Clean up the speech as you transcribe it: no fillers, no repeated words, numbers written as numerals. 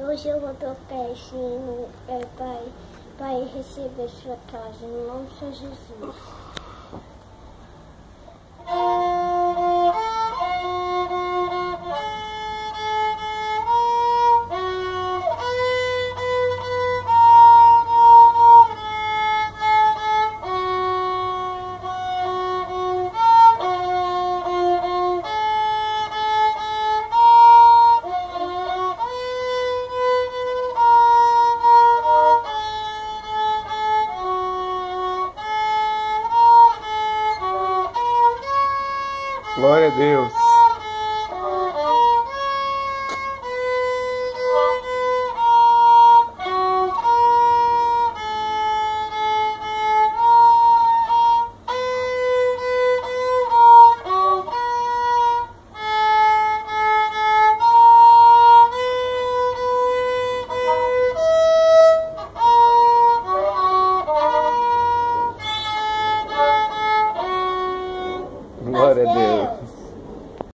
Hoje eu vou tocar esse hino para receber sua casa, em nome de Jesus. Glória a Deus. Glória a Deus.